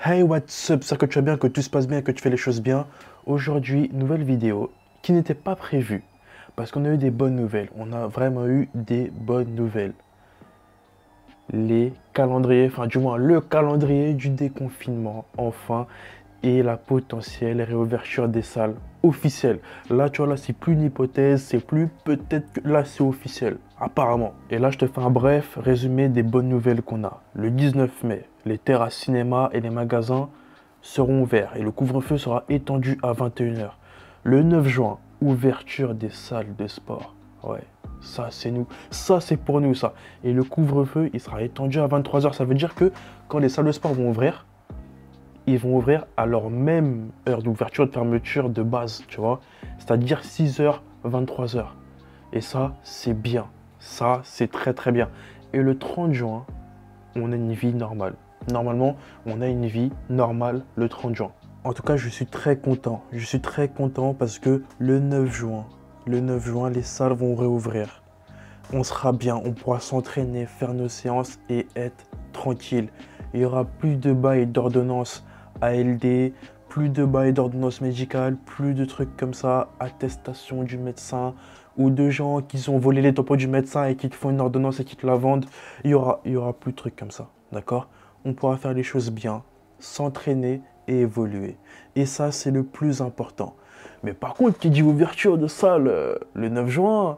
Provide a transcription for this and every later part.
Hey, what's up? J'espère que tu vas bien, que tout se passe bien, que tu fais les choses bien. Aujourd'hui, nouvelle vidéo qui n'était pas prévue parce qu'on a eu des bonnes nouvelles. On a vraiment eu des bonnes nouvelles. Les calendriers, enfin du moins le calendrier du déconfinement, enfin, et la potentielle réouverture des salles officielle. Là, tu vois, là, c'est plus une hypothèse, c'est plus peut-être que là, c'est officiel, apparemment. Et là, je te fais un bref résumé des bonnes nouvelles qu'on a. Le 19 mai, les terrasses cinéma et les magasins seront ouverts et le couvre-feu sera étendu à 21 h. Le 9 juin, ouverture des salles de sport. Ouais, ça, c'est nous. Ça, c'est pour nous, ça. Et le couvre-feu, il sera étendu à 23 h. Ça veut dire que quand les salles de sport vont ouvrir, ils vont ouvrir à leur même heure d'ouverture et de fermeture de base, tu vois. C'est-à-dire 6 h, 23 h. Et ça, c'est bien. Ça, c'est très très bien. Et le 30 juin, on a une vie normale. Normalement, on a une vie normale le 30 juin. En tout cas, je suis très content. Je suis très content parce que le 9 juin, les salles vont réouvrir. On sera bien, on pourra s'entraîner, faire nos séances et être tranquille. Il y aura plus de bails d'ordonnance ALD, plus de bails d'ordonnance médicale, plus de trucs comme ça, attestation du médecin ou de gens qui ont volé les tampons du médecin et qui te font une ordonnance et qui te la vendent. Il y aura plus de trucs comme ça, d'accord? On pourra faire les choses bien, s'entraîner et évoluer. Et ça, c'est le plus important. Mais par contre, qui dit ouverture de salle le 9 juin,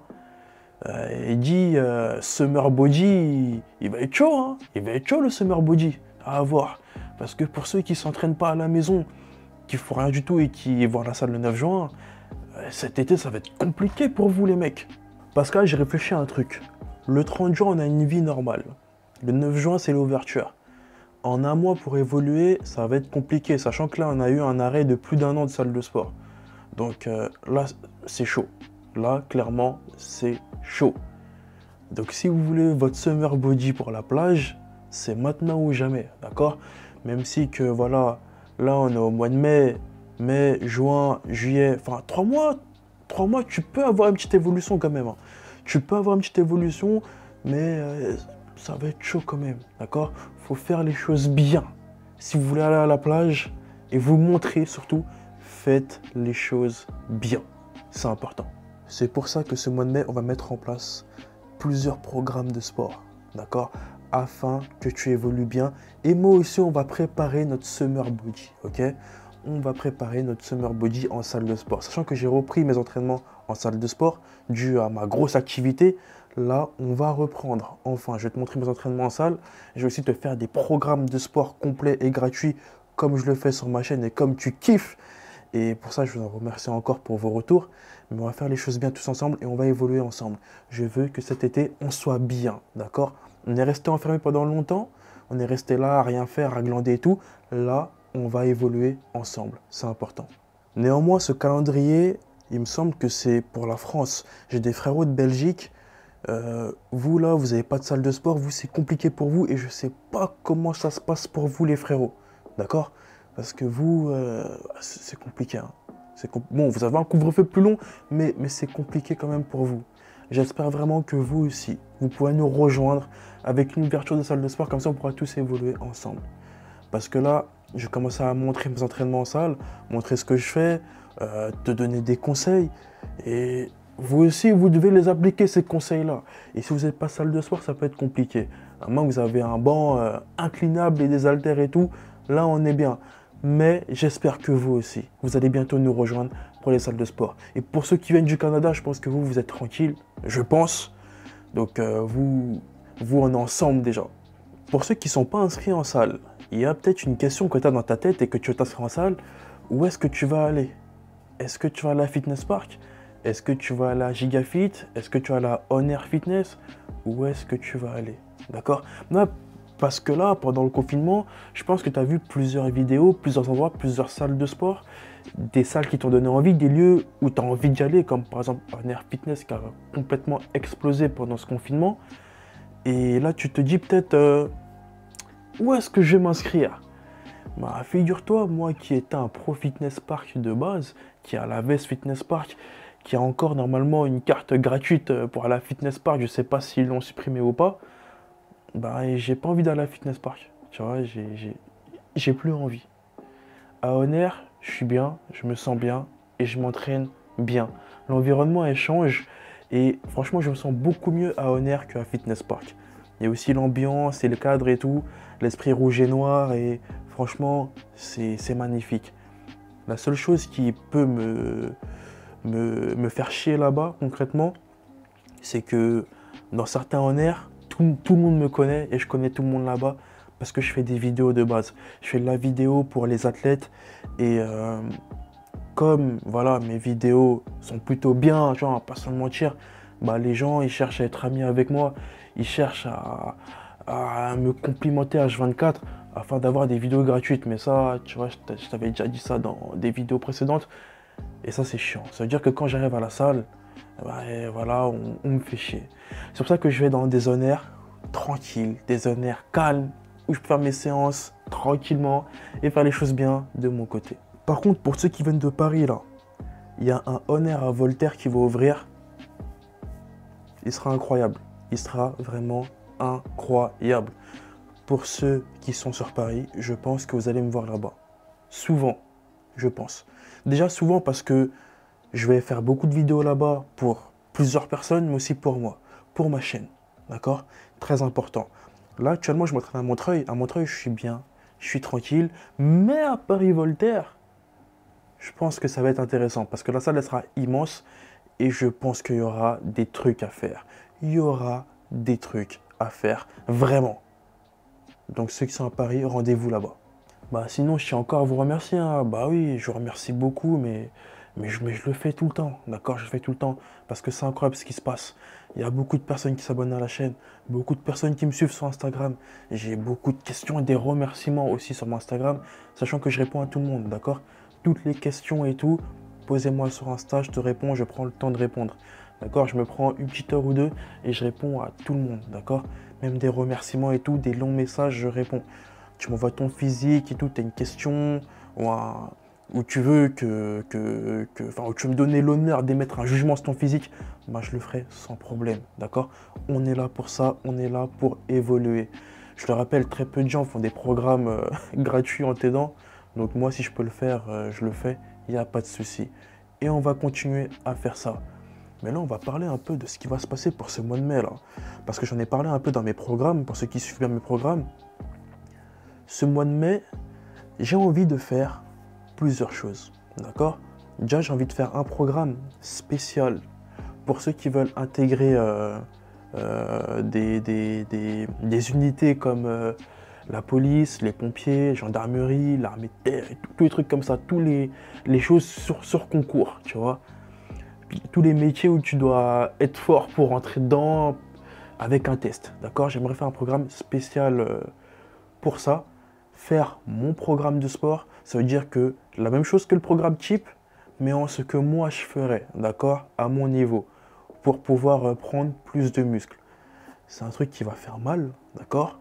il dit Summer Body, il va être chaud, hein. Il va être chaud le Summer Body, à voir. Parce que pour ceux qui ne s'entraînent pas à la maison, qui font rien du tout et qui vont à la salle le 9 juin, cet été ça va être compliqué pour vous les mecs. Parce que là j'ai réfléchi à un truc. Le 30 juin on a une vie normale. Le 9 juin c'est l'ouverture. En un mois pour évoluer, ça va être compliqué, sachant que là on a eu un arrêt de plus d'1 an de salle de sport. Donc là c'est chaud. Là clairement c'est chaud. Donc si vous voulez votre summer body pour la plage, c'est maintenant ou jamais, d'accord? Même si que voilà, là on est au mois de mai, juin, juillet, enfin 3 mois, tu peux avoir une petite évolution quand même, hein. Tu peux avoir une petite évolution, mais ça va être chaud quand même, d'accord? Faut faire les choses bien. Si vous voulez aller à la plage et vous montrer surtout, faites les choses bien. C'est important. C'est pour ça que ce mois de mai, on va mettre en place plusieurs programmes de sport, d'accord, afin que tu évolues bien. Et moi aussi, on va préparer notre summer body, ok? On va préparer notre summer body en salle de sport. Sachant que j'ai repris mes entraînements en salle de sport, dû à ma grosse activité, là, on va reprendre. Enfin, je vais te montrer mes entraînements en salle. Je vais aussi te faire des programmes de sport complets et gratuits, comme je le fais sur ma chaîne et comme tu kiffes. Et pour ça, je vous en remercie encore pour vos retours. Mais on va faire les choses bien tous ensemble et on va évoluer ensemble. Je veux que cet été, on soit bien, d'accord? On est resté enfermé pendant longtemps. On est resté là à rien faire, à glander et tout. Là, on va évoluer ensemble. C'est important. Néanmoins, ce calendrier, il me semble que c'est pour la France. J'ai des frérots de Belgique. Vous, là, vous n'avez pas de salle de sport. Vous, c'est compliqué pour vous. Et je ne sais pas comment ça se passe pour vous, les frérots. D'accord? Parce que vous, c'est compliqué, hein. Bon, vous avez un couvre-feu plus long, mais c'est compliqué quand même pour vous. J'espère vraiment que vous aussi, vous pourrez nous rejoindre avec une ouverture de salle de sport. Comme ça, on pourra tous évoluer ensemble. Parce que là, je commence à montrer mes entraînements en salle, montrer ce que je fais, te donner des conseils. Et vous aussi, vous devez les appliquer, ces conseils-là. Et si vous n'êtes pas salle de sport, ça peut être compliqué. À moins que vous avez un banc inclinable et des haltères et tout, là, on est bien. Mais j'espère que vous aussi, vous allez bientôt nous rejoindre pour les salles de sport. Et pour ceux qui viennent du Canada, je pense que vous êtes tranquille, je pense. Donc vous, on est ensemble déjà. Pour ceux qui ne sont pas inscrits en salle, il y a peut-être une question que tu as dans ta tête et que tu veux t'inscrire en salle. Où est-ce que tu vas aller? Est-ce que tu vas aller à la Fitness Park? Est-ce que tu vas aller à Gigafit? Est-ce que tu vas aller à On Air Fitness? Où est-ce que tu vas aller? D'accord? Parce que là, pendant le confinement, je pense que tu as vu plusieurs vidéos, plusieurs endroits, plusieurs salles de sport, des salles qui t'ont donné envie, des lieux où tu as envie d'y aller, comme par exemple On Air Fitness qui a complètement explosé pendant ce confinement. Et là, tu te dis peut-être, où est-ce que je vais m'inscrire? Bah, figure-toi, moi qui étais un pro fitness park de base, qui a la Vest Fitness Park, qui a encore normalement une carte gratuite pour aller à la Fitness Park, je ne sais pas s'ils l'ont supprimé ou pas. Bah, j'ai pas envie d'aller à la Fitness Park. Tu vois, j'ai plus envie. À Honner, je suis bien, je me sens bien et je m'entraîne bien. L'environnement elle change et franchement je me sens beaucoup mieux à Honner qu'à Fitness Park. Il y a aussi l'ambiance et le cadre et tout, l'esprit rouge et noir et franchement c'est magnifique. La seule chose qui peut me faire chier là-bas concrètement, c'est que dans certains Honner, tout le monde me connaît et je connais tout le monde là-bas parce que je fais des vidéos de base. Je fais de la vidéo pour les athlètes et comme voilà, mes vidéos sont plutôt bien, tu vois, pas sans le mentir, bah, les gens ils cherchent à être amis avec moi, ils cherchent à me complimenter H24 afin d'avoir des vidéos gratuites. Mais ça, tu vois, je t'avais déjà dit ça dans des vidéos précédentes et ça c'est chiant. Ça veut dire que quand j'arrive à la salle, bah, et voilà, on me fait chier. C'est pour ça que je vais dans des Honner tranquilles, des Honner calmes, où je peux faire mes séances tranquillement et faire les choses bien de mon côté. Par contre, pour ceux qui viennent de Paris, là, il y a un Honner à Voltaire qui va ouvrir. Il sera incroyable. Il sera vraiment incroyable. Pour ceux qui sont sur Paris, je pense que vous allez me voir là-bas. Souvent, je pense. Déjà souvent parce que je vais faire beaucoup de vidéos là-bas pour plusieurs personnes, mais aussi pour moi, pour ma chaîne. D'accord? Très important. Là, actuellement, je m'entraîne à Montreuil. À Montreuil, je suis bien, je suis tranquille. Mais à Paris-Voltaire, je pense que ça va être intéressant parce que la salle elle sera immense et je pense qu'il y aura des trucs à faire. Il y aura des trucs à faire, vraiment. Donc ceux qui sont à Paris, rendez-vous là-bas. Bah sinon, je tiens encore à vous remercier, hein. Bah oui, je vous remercie beaucoup, mais je le fais tout le temps, d'accord? Je le fais tout le temps parce que c'est incroyable ce qui se passe. Il y a beaucoup de personnes qui s'abonnent à la chaîne, beaucoup de personnes qui me suivent sur Instagram. J'ai beaucoup de questions et des remerciements aussi sur mon Instagram, sachant que je réponds à tout le monde, d'accord? Toutes les questions et tout, posez-moi sur Insta, je te réponds, je prends le temps de répondre. D'accord? Je me prends une petite heure ou deux et je réponds à tout le monde, d'accord? Même des remerciements et tout, des longs messages, je réponds. Tu m'envoies ton physique et tout, tu as une question ou tu veux où tu veux me donner l'honneur d'émettre un jugement sur ton physique, bah, je le ferai sans problème, d'accord? On est là pour ça, on est là pour évoluer. Je le rappelle, très peu de gens font des programmes gratuits en t'aidant, donc moi si je peux le faire, je le fais, il n'y a pas de souci. Et on va continuer à faire ça. Mais là, on va parler un peu de ce qui va se passer pour ce mois de mai là. Parce que j'en ai parlé un peu dans mes programmes, pour ceux qui suivent bien mes programmes. Ce mois de mai, j'ai envie de faire plusieurs choses, d'accord? Déjà, j'ai envie de faire un programme spécial pour ceux qui veulent intégrer des unités comme la police, les pompiers, gendarmerie, l'armée de terre, et tous les trucs comme ça, les choses sur concours, tu vois? Puis, tous les métiers où tu dois être fort pour rentrer dedans avec un test, d'accord? J'aimerais faire un programme spécial pour ça. Faire mon programme de sport, ça veut dire que la même chose que le programme type, mais en ce que moi je ferais, d'accord, à mon niveau, pour pouvoir prendre plus de muscles. C'est un truc qui va faire mal, d'accord,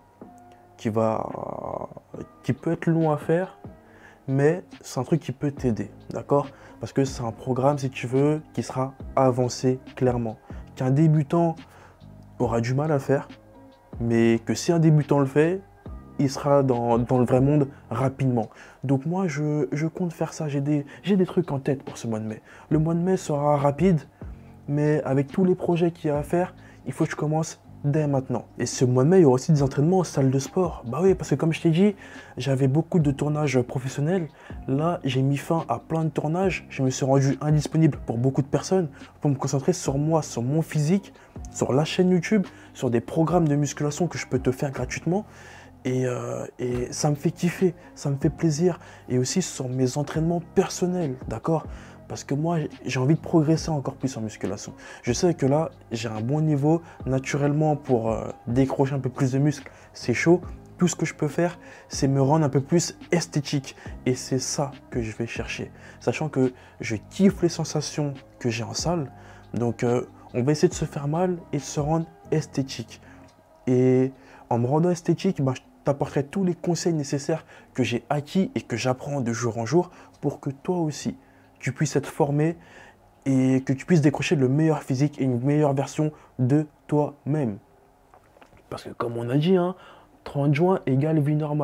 qui peut être long à faire, mais c'est un truc qui peut t'aider, d'accord, parce que c'est un programme, si tu veux, qui sera avancé clairement, qu'un débutant aura du mal à faire, mais que si un débutant le fait, il sera dans le vrai monde rapidement. Donc moi, je compte faire ça. J'ai des trucs en tête pour ce mois de mai. Le mois de mai sera rapide, mais avec tous les projets qu'il y a à faire, il faut que je commence dès maintenant. Et ce mois de mai, il y aura aussi des entraînements en salle de sport. Bah oui, parce que comme je t'ai dit, j'avais beaucoup de tournages professionnels. Là, j'ai mis fin à plein de tournages. Je me suis rendu indisponible pour beaucoup de personnes pour me concentrer sur moi, sur mon physique, sur la chaîne YouTube, sur des programmes de musculation que je peux te faire gratuitement. Et ça me fait kiffer, ça me fait plaisir. Et aussi sur mes entraînements personnels, d'accord? Parce que moi, j'ai envie de progresser encore plus en musculation. Je sais que là, j'ai un bon niveau naturellement pour décrocher un peu plus de muscles. C'est chaud. Tout ce que je peux faire, c'est me rendre un peu plus esthétique. Et c'est ça que je vais chercher. Sachant que je kiffe les sensations que j'ai en salle. Donc, on va essayer de se faire mal et de se rendre esthétique. Et en me rendant esthétique, bah, je t'apporterai tous les conseils nécessaires que j'ai acquis et que j'apprends de jour en jour pour que toi aussi, tu puisses être formé et que tu puisses décrocher le meilleur physique et une meilleure version de toi-même. Parce que comme on a dit, hein, 30 juin égale vie normale.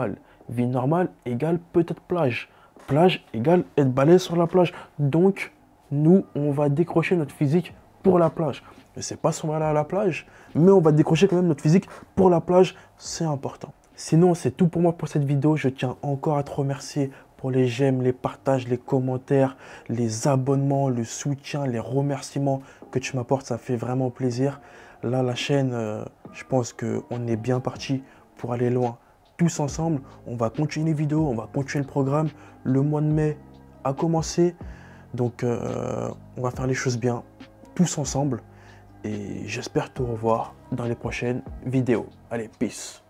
vie normale égale peut-être plage. Plage égale être balèze sur la plage. Donc, nous, on va décrocher notre physique pour la plage. Je ne sais pas si on va aller à la plage, mais on va décrocher quand même notre physique pour la plage. C'est important. Sinon, c'est tout pour moi pour cette vidéo. Je tiens encore à te remercier pour les j'aime, les partages, les commentaires, les abonnements, le soutien, les remerciements que tu m'apportes. Ça fait vraiment plaisir. Là, la chaîne, je pense qu'on est bien parti pour aller loin. Tous ensemble, on va continuer les vidéos, on va continuer le programme. Le mois de mai a commencé. Donc, on va faire les choses bien, tous ensemble. Et j'espère te revoir dans les prochaines vidéos. Allez, peace!